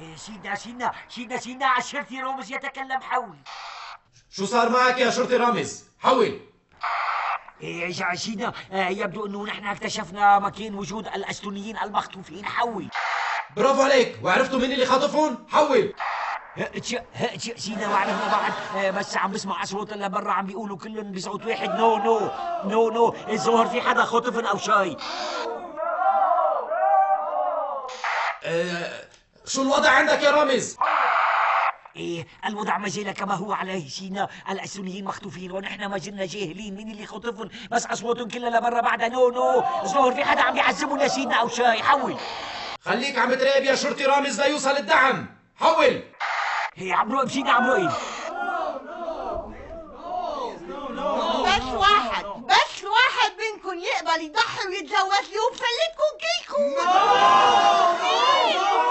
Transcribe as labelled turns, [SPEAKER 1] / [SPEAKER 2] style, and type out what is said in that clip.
[SPEAKER 1] سيدنا الشرطي رامز يتكلم، حول.
[SPEAKER 2] شو صار معك يا شرطي رامز؟ حول.
[SPEAKER 1] سيدنا يبدو انه نحن اكتشفنا مكان وجود الأستونيين المخطوفين، حول.
[SPEAKER 2] برافو عليك، وعرفتوا مين اللي خاطفهم؟ حول.
[SPEAKER 1] سيدنا وعرفنا بعد، بس عم بسمع اصوات اللي برا عم بيقولوا كلهم بصوت واحد نو نو نو نو، الظاهر في حدا خاطفن او شاي.
[SPEAKER 2] شو الوضع عندك يا رامز؟
[SPEAKER 1] الوضع ما زال كما هو عليه سيدنا، الأستونيين مخطوفين ونحن ما زلنا جاهلين مين اللي خطفهم، بس اصواتهم كلها لبرا بعدها نو نو، الظاهر في حدا عم بيعذبهم يا سيدنا او شاي، حول.
[SPEAKER 2] خليك عم تراقب يا شرطي رامز ليوصل الدعم، حول.
[SPEAKER 1] عم راقب سيدنا، عم راقب.
[SPEAKER 3] بس واحد منكم يقبل يضحي ويتجوز لي وبفلتكم كلكم.